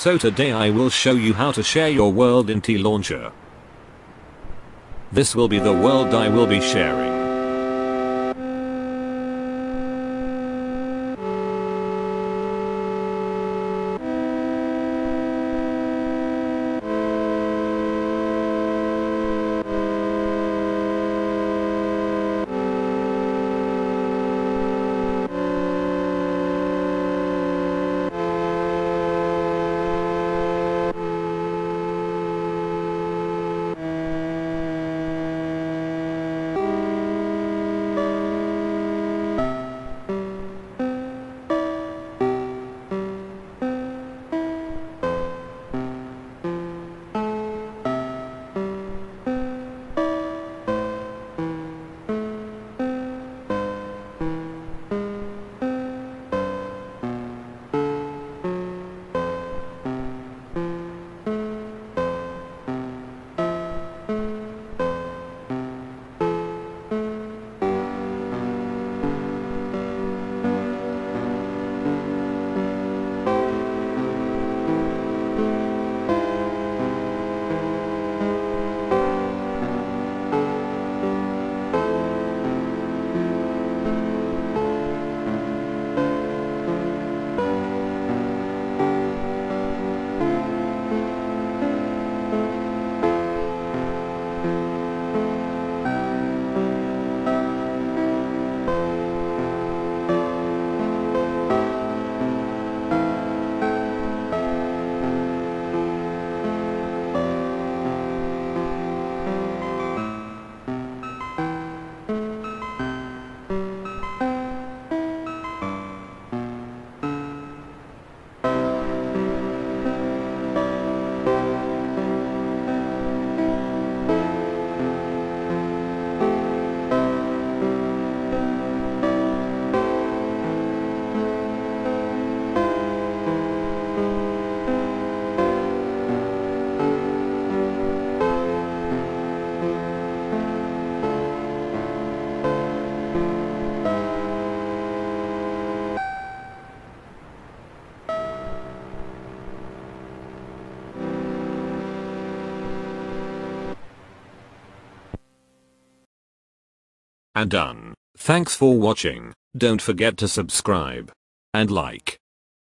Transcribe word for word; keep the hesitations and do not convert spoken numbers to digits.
So today I will show you how to share your world in Tlauncher. This will be the world I will be sharing. And done. Thanks for watching. Don't forget to subscribe and like.